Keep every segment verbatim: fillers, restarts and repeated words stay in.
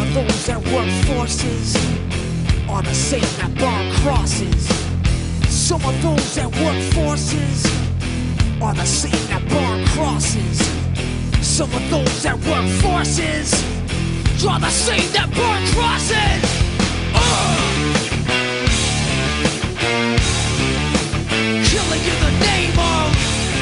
those that work forces are the same that burn crosses. Some of those that work forces are the same that burn crosses. Some of those that work forces are the same that burn crosses. Uh! Killing in the name of,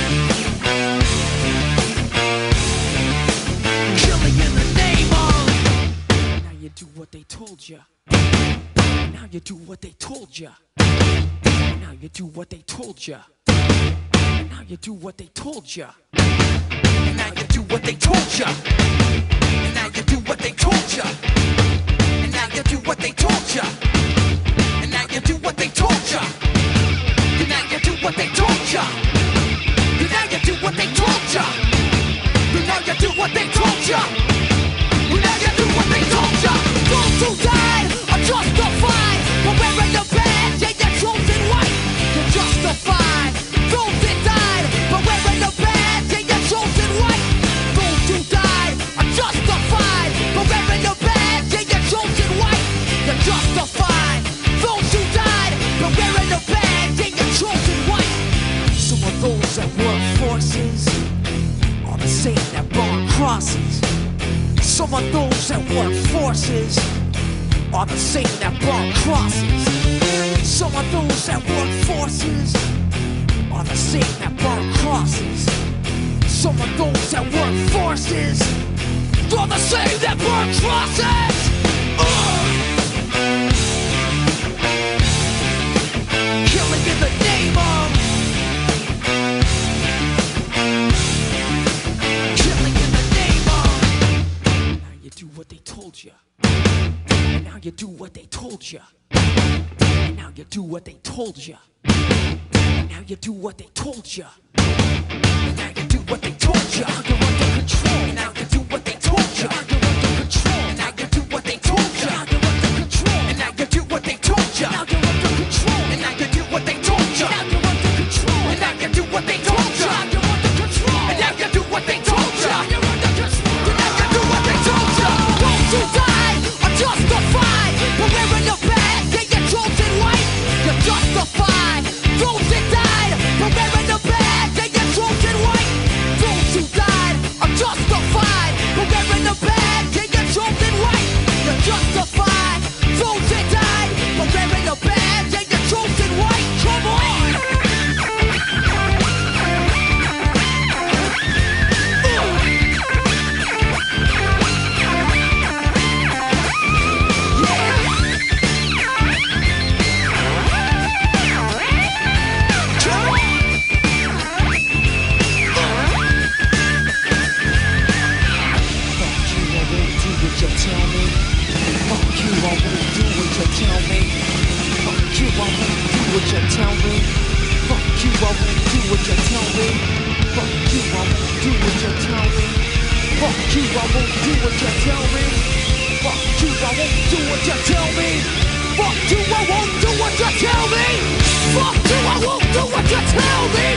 killing in the name of. Now you do what they told ya. Now you do what they told ya. Now you do what they told ya. Now you do what they told ya. Now you do what they told ya. Now you do what they told ya. And now you do what they told ya. And now you do what they told ya. And now you do what they told ya. And now you do what they told ya. And now you do what they told ya. And now you do what they told ya. Those who died are justified for wearing the badge and your chosen white. You're justified. Those that died for wearing the badge and your chosen white. Those who died are justified for wearing the badge and your chosen white. You're justified. Those who died for wearing the badge and your chosen white. Some of those that work forces are the same that burn crosses. Some of those that work forces are the same that burn crosses. Some of those that work forces are the same that burn crosses. Some of those that work forces are the same that burn crosses. Uh! Killing in the name of, killing in the name of. Now you do what they told you. And now you do what they told you. And now you do what they told you. And now you do what they told you. And now you do what they told you. You're under control. And now you do what they told you. You're under control. And now you do what they told you. You're under control. And now you do what they told you. Now you're under control. And now you do what they told you. Now you're under control. And now you do what they told you. You're under control. And now you do what they told you. You're under control. And now you do what they told you. Those who died are justified for wearing the badge and your chosen white. You're justified. Those that died for wearing the badge and your chosen white. Those who died are justified for wearing the badge and your chosen white. You're justified. Those that died for wearing the badge and your chosen white. Come on. What you tell me? Fuck you, I won't do what you tell me. Fuck you, I won't do what you tell me. Fuck you, I won't do what you tell me. Fuck you, I won't do what you tell me. Fuck you, I won't do what you tell me. Fuck you, I won't do what you tell me.